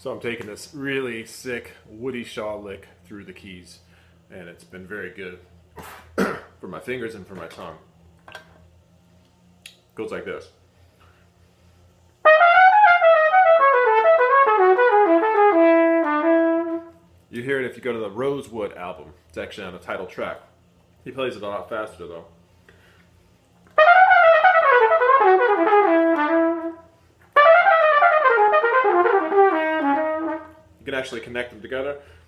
So I'm taking this really sick Woody Shaw lick through the keys, and it's been very good for my fingers and for my tongue. Goes like this. You hear it if you go to the Rosewood album. It's actually on the title track. He plays it a lot faster though. You can actually connect them together.